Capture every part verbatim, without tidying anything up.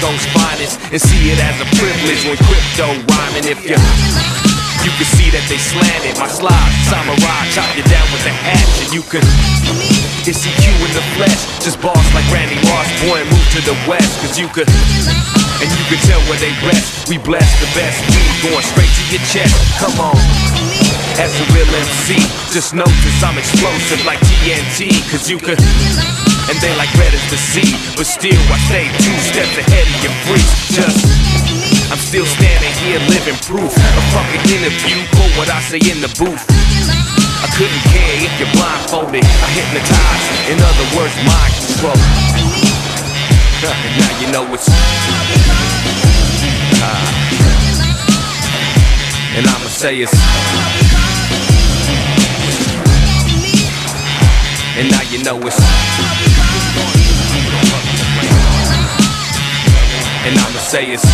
Chicago's finest and see it as a privilege when crypto rhyming. If you You can see that they slanted my slide, samurai, chop you down with a hatchet. You could, it's E Q in the flesh, just boss like Randy Moss, boy, move to the west. Cause you could, and you can tell where they rest. We bless the best weed, going straight to your chest. Come on, as a real M C, just notice I'm explosive like T N T. Cause you could, and they like red as the sea, but still I stay two steps ahead of your freaks. Just, I'm still standing here living proof. A fucking interview for what I say in the booth. I couldn't care if you're blindfolded. I hypnotize, in other words, mind control. Now you know it's uh, and I'ma say it's, and now you know it's, and I'ma say it's.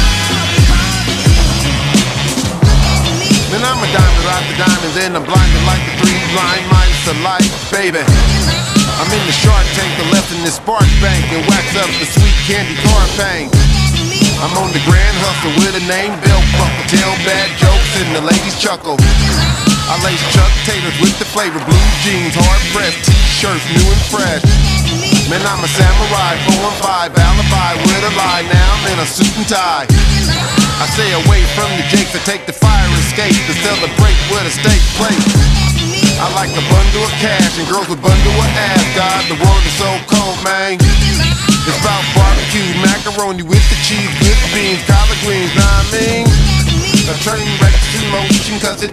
Man, I'm a diamond, rock the diamonds, and I'm blinded like the three blind mice of life, baby. I'm in the Shark Tank, the left in the spark bank, and wax up the sweet candy car paint. I'm on the grand hustle with a name, belt buckle, tell bad jokes, and the ladies chuckle. I lace Chuck Taylors with the flavor, blue jeans, hard pressed t-shirts, new and fresh. Man, I'm a samurai, four and five, alibi with a lie, now I'm in a suit and tie. I stay away from the jakes to take the fire escape, to celebrate with a steak plate. I like a bundle of cash and girls with bundle of ass. God, the world is so cold, man. It's about barbecue, macaroni with the cheese, good beans, collard greens, know what I mean? A train wreck's in motion, cause it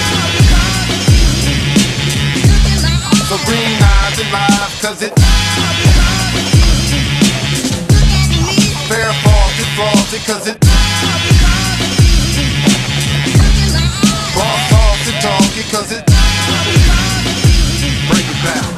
so green eyes and live, cause it fair falls, it falls, it cause it boss talk and talk it cause it break it back.